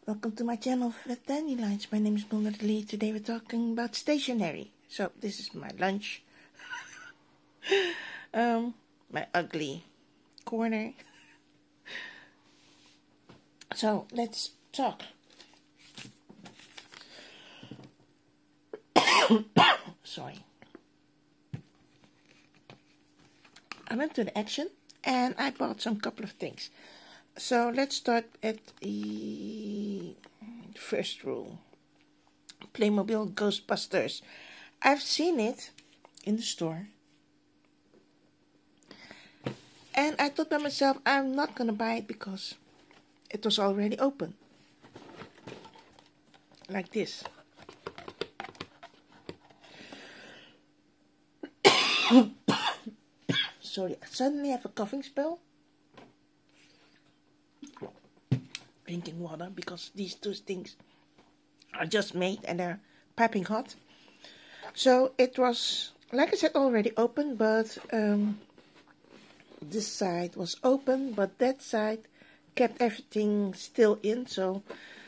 Welcome to my channel, Fat Dandelions. My name is Bernard Lee. Today we're talking about stationery. So this is my lunch. My ugly corner. So let's talk. Sorry. I went to the Action and I bought some couple of things. So let's start at the first rule. Playmobil Ghostbusters. I've seen it in the store. And I thought by myself, I'm not going to buy it because it was already open. Like this. Sorry, I suddenly have a coughing spell. Drinking water because these two things are just made and they're piping hot. So it was, like I said, already open, but this side was open, but that side kept everything still in. So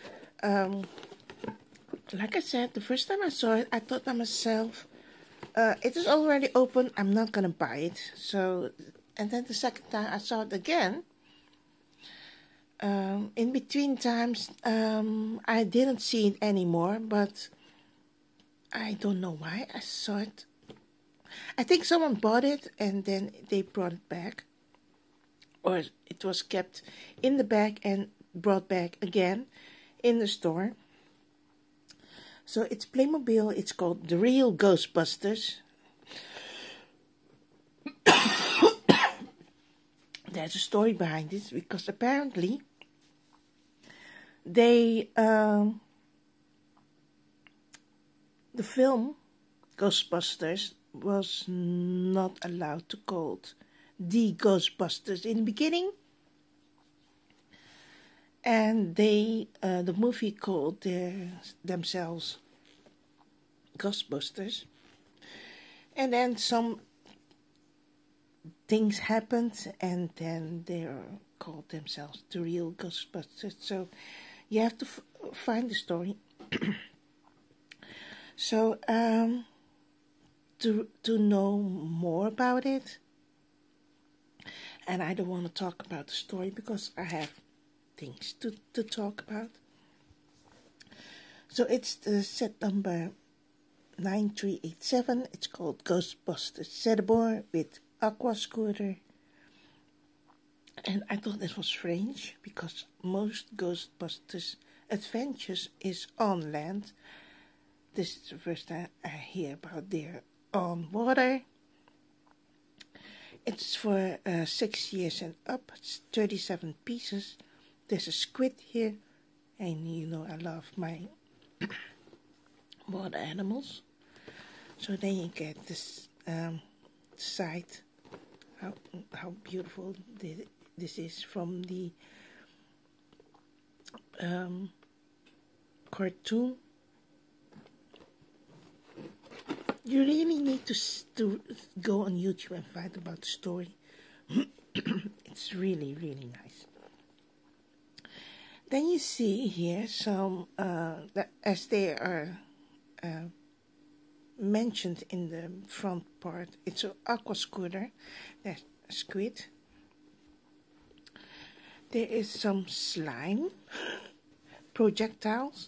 like I said, the first time I saw it, I thought by myself, it is already open, I'm not gonna buy it. So, and then the second time I saw it again, in between times, I didn't see it anymore, but I don't know why I saw it. I think someone bought it and then they brought it back, or it was kept in the bag and brought back again in the store. So it's Playmobil, it's called The Real Ghostbusters. There's a story behind this because apparently the film Ghostbusters was not allowed to call it The Ghostbusters in the beginning, and they the movie called themselves Ghostbusters, and then some things happened and then they called themselves The Real Ghostbusters. So you have to find the story. So to know more about it, and I don't want to talk about the story because I have things to talk about. So it's the set number 9387. It's called Ghostbusters Sedibor with Aqua Scooter. And I thought this was strange because most Ghostbusters adventures is on land. This is the first time I hear about they're on water. It's for 6 years and up. It's 37 pieces. There's a squid here, and you know I love my water animals. So then you get this side, how beautiful this is from the cartoon. You really need to go on YouTube and find about the story. It's really, really nice. Then you see here some, as they are mentioned in the front part, it's an aqua scooter. There's a squid. There is some slime, projectiles.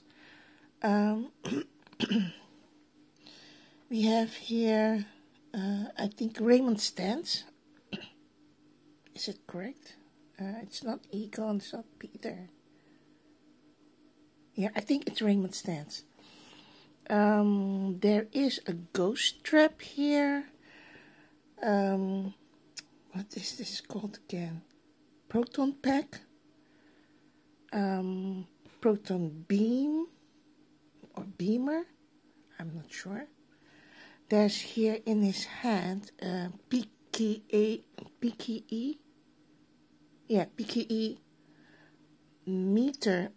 We have here, I think, Raymond Stantz. Is it correct? It's not Egon, it's not Peter. Yeah, I think it's Raymond Stantz. There is a ghost trap here. What is this called again? Proton pack. Proton beam or beamer. I'm not sure. There's here in his hand PKE. Yeah, PKE meter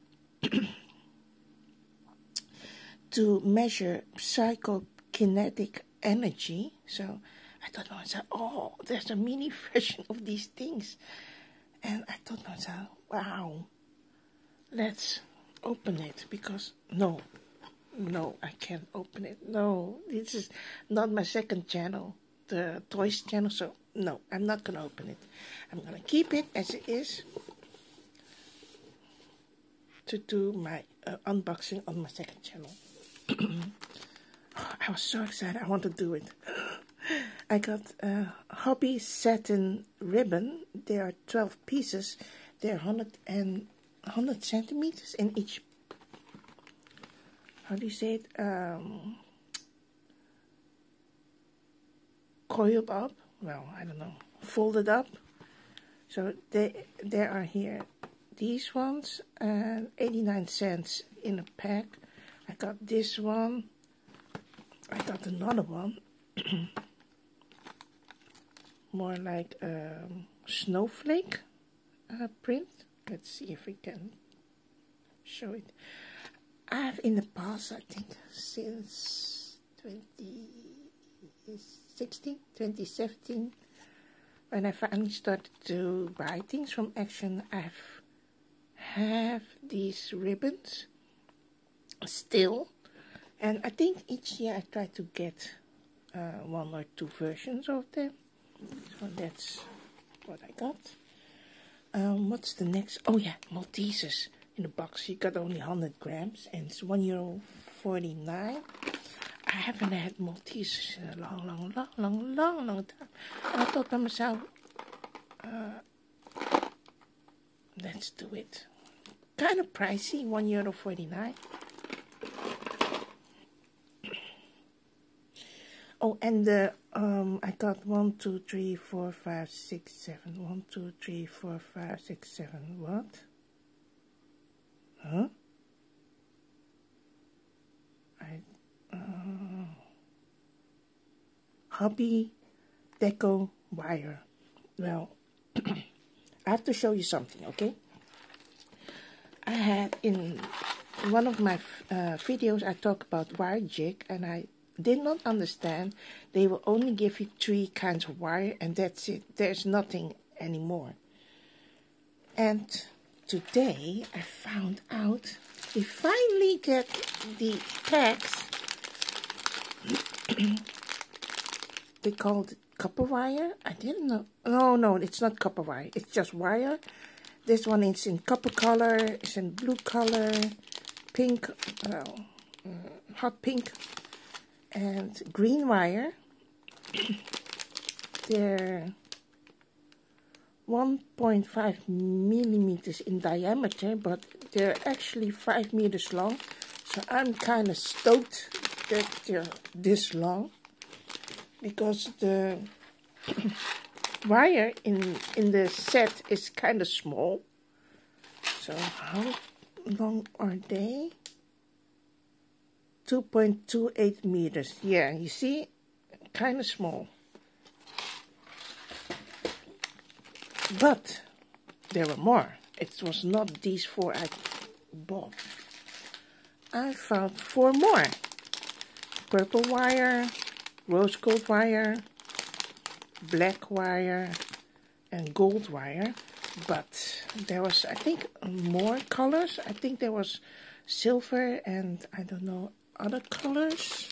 to measure psychokinetic energy. So I thought to myself, oh, there's a mini version of these things. And I thought to myself, wow, that's open it because no, I can't open it. No, this is not my second channel, the toys channel. So no, I'm not gonna open it. I'm gonna keep it as it is to do my unboxing on my second channel. I was so excited. I want to do it. I got a Hobby satin ribbon. There are 12 pieces. They're 100 centimeters in each. How do you say it? Coiled up. Well, I don't know. Folded up. So there are here these ones, 89 cents in a pack. I got this one. I got another one. More like a snowflake print. Let's see if we can show it. I have in the past, I think since 2017, when I finally started to buy things from Action, I have these ribbons still. And I think each year I try to get 1 or 2 versions of them. So that's what I got. What's the next? Oh yeah, Maltesers in the box. You got only 100 grams and it's €1.49. I haven't had Maltesers in a long time. And I thought to myself, let's do it. Kind of pricey, €1.49. Oh, and I got 1, 2, 3, 4, 5, 6, 7. 1, 2, 3, 4, 5, 6, 7. What? Huh? Hobby Deco wire. Well, I have to show you something, okay? I had in one of my videos, I talk about wire jig, and I did not understand they will only give you 3 kinds of wire and that's it. There's nothing anymore. And today I found out they finally get the packs. They called it copper wire. I didn't know. No, it's not copper wire. It's just wire. This one is in copper color, it's in blue color, pink, hot pink, and green wire. They're 1.5 millimeters in diameter, but they're actually 5 meters long. So I'm kind of stoked that they're this long, because the wire in the set is kind of small. So how long are they? 2.28 meters. Yeah, you see, kind of small. But there were more. It was not these 4 I bought. I found 4 more. Purple wire, rose gold wire, black wire, and gold wire. But there was, I think, more colors. I think there was silver and I don't know, other colors.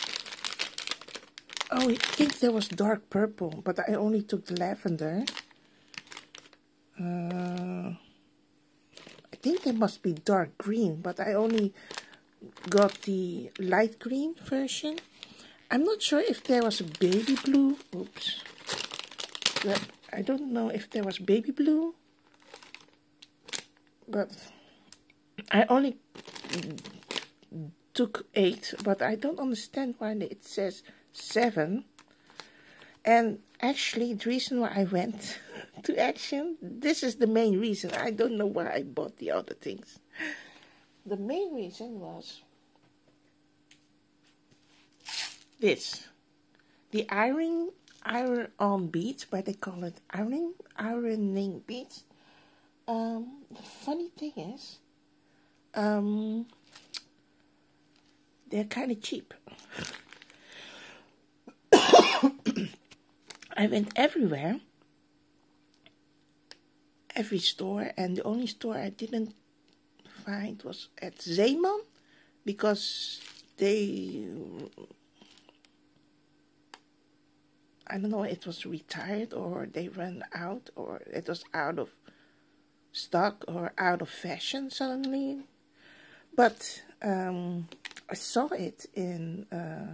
Oh, I think there was dark purple, but I only took the lavender. I think there must be dark green, but I only got the light green version. I'm not sure if there was a baby blue. Oops. I don't know if there was baby blue. But I only took 8, but I don't understand why it says 7. And actually, the reason why I went to Action, this is the main reason. I don't know why I bought the other things. The main reason was this. The iron-on beads, but they call it ironing beads. The funny thing is, they're kind of cheap. I went everywhere, every store, and the only store I didn't find was at Zeeman, because they, I don't know, it was retired or they ran out or it was out of stock or out of fashion suddenly. But I saw it in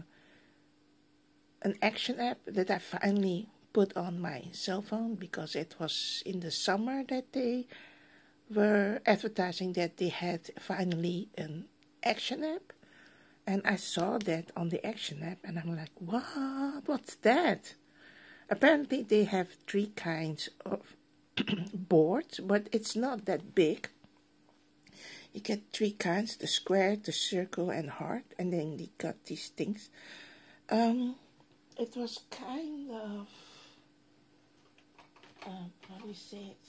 an action app that I finally put on my cell phone, because it was in the summer that they were advertising that they had finally an action app. And I saw that on the action app and I'm like, what? What's that? Apparently they have 3 kinds of boards, but it's not that big. You get 3 kinds, the square, the circle and heart, and then they got these things. It was kind of, how do you say it?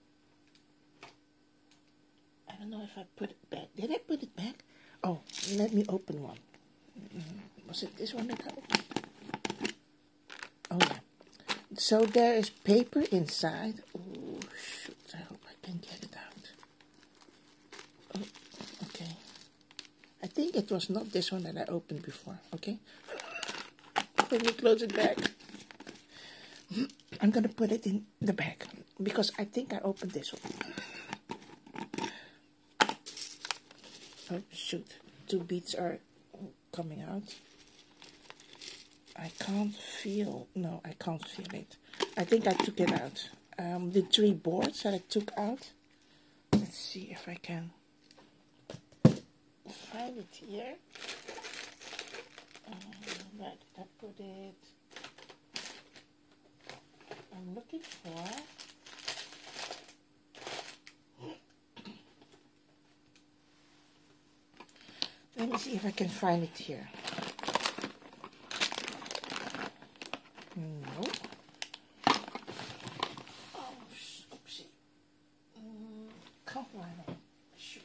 I don't know if I put it back. Did I put it back? Oh, let me open one. Was it this one that I opened? Oh yeah. So there is paper inside. Oh shoot, I hope I can get it out. Oh, okay. I think it was not this one that I opened before, okay? Let me close it back. I'm gonna put it in the bag, because I think I opened this one. Oh shoot, 2 beads are coming out. I can't feel it. I think I took it out. The 3 boards that I took out. Let's see if I can find it here. Where did I put it? I'm looking for. Let me see if I can find it here. No. Oh, oopsie. Come on. Shoot.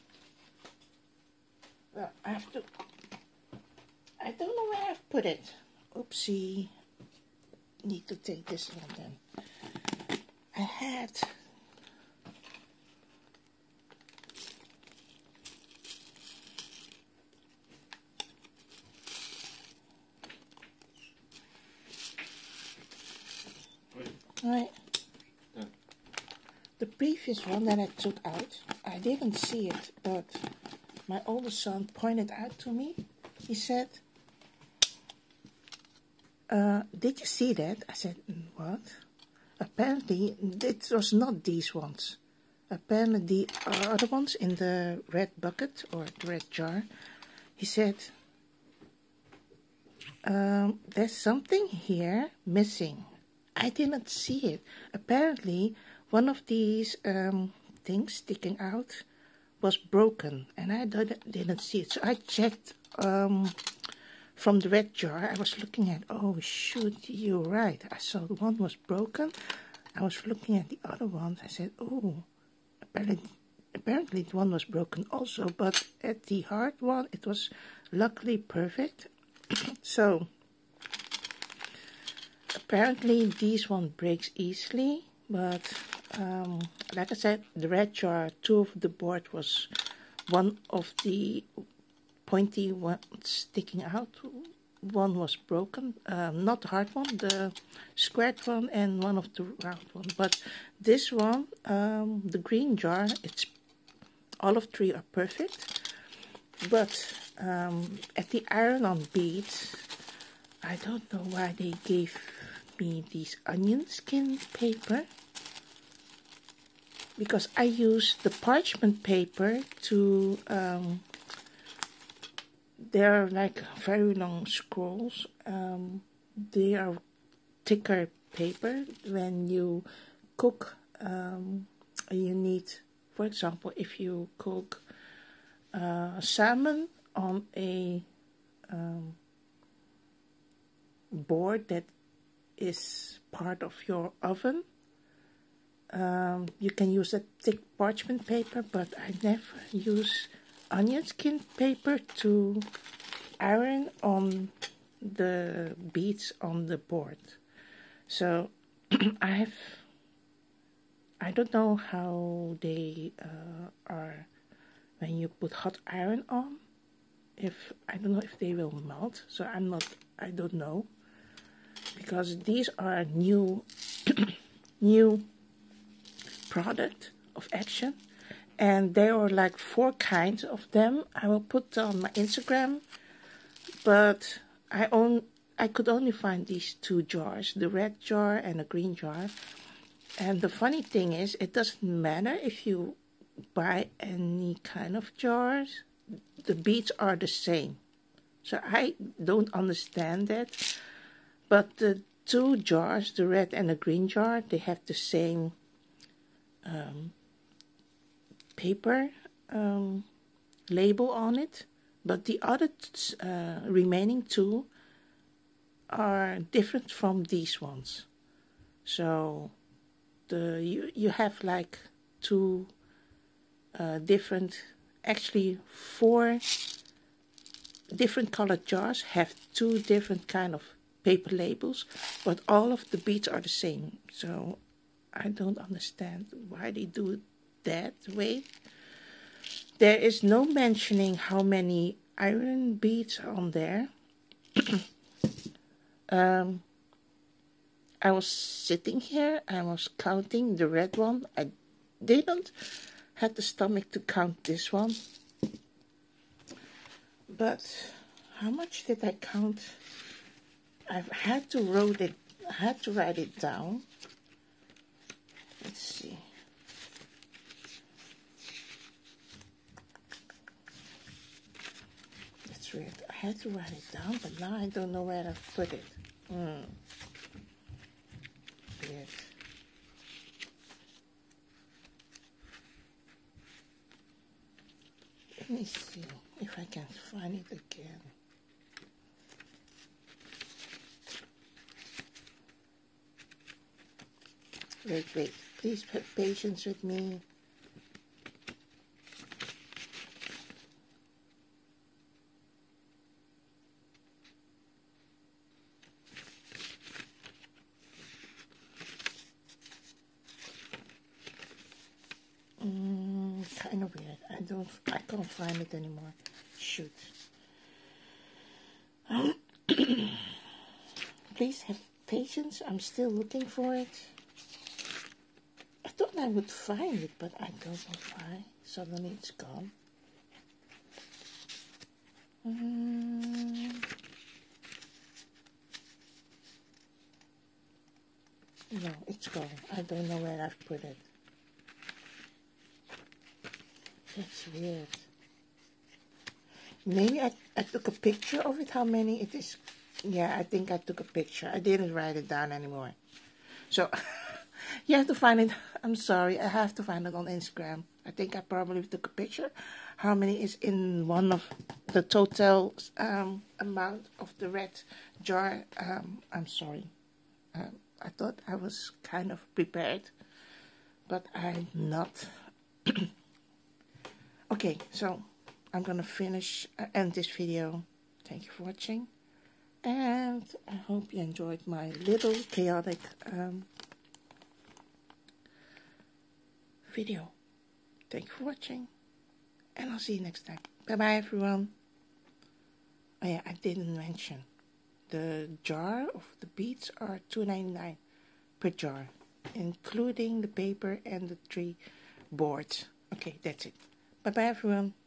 Well, I have to. I don't know where I've put it. Oopsie. Need to take this one then. I had. Right. The previous one that I took out, I didn't see it, but my oldest son pointed out to me. He said, did you see that? I said, what? Apparently, it was not these ones. Apparently, the other ones in the red bucket or the red jar. He said, there's something here missing. I didn't see it. Apparently, one of these things sticking out was broken, and I didn't see it. So I checked from the red jar. I was looking at, oh shoot, you're right. I saw the one was broken. I was looking at the other ones. I said, oh, apparently the one was broken also, but at the hard one, it was luckily perfect. So apparently this one breaks easily, but like I said, the red jar, 2 of the board was one of the pointy ones sticking out. One was broken, not the hard one, the squared one, and one of the round one. But this one, the green jar, it's all of 3 are perfect. But at the iron-on beads, I don't know why they gave me these onion skin paper, because I use the parchment paper to they're like very long scrolls. They are thicker paper. When you cook, you need, for example, if you cook salmon on a board that is part of your oven, you can use a thick parchment paper, but I never use onion skin paper to iron on the beads on the board. So I don't know how they are when you put hot iron on. If I don't know if they will melt, so I don't know, because these are new new product of Action, and there are like 4 kinds of them. I will put on my Instagram, but I could only find these 2 jars, the red jar and the green jar. And the funny thing is, it doesn't matter if you buy any kind of jars, the beads are the same. So I don't understand that. But the 2 jars, the red and the green jar, they have the same paper label on it. But the other remaining 2 are different from these ones. So you have like 2 different, actually 4 different colored jars have 2 different kind of paper labels, but all of the beads are the same. So I don't understand why they do it that way. There is no mentioning how many iron beads are on there. I was sitting here, I was counting the red one. I didn't have the stomach to count this one. But how much did I count? I had to write it down. Let's see. That's weird. I had to write it down, but now I don't know where to put it. Weird. Let me see if I can find it again. Wait. Please have patience with me. Kind of weird. I can't find it anymore. Shoot. Please have patience. I'm still looking for it. I thought I would find it, but I don't know why. Suddenly it's gone. No, it's gone. I don't know where I've put it. That's weird. Maybe I took a picture of it, how many it is. Yeah, I think I took a picture. I didn't write it down anymore. So, you have to find it. I'm sorry, I have to find it on Instagram. I think I probably took a picture. How many is in one of the total amount of the red jar. I'm sorry. I thought I was kind of prepared, but I'm not. Okay, so I'm gonna end this video. Thank you for watching, and I hope you enjoyed my little chaotic video. Thank you for watching, and I'll see you next time. Bye bye, everyone. Oh yeah, I didn't mention the jar of the beads are $2.99 per jar, including the paper and the 3 boards. Okay, that's it. Bye bye, everyone.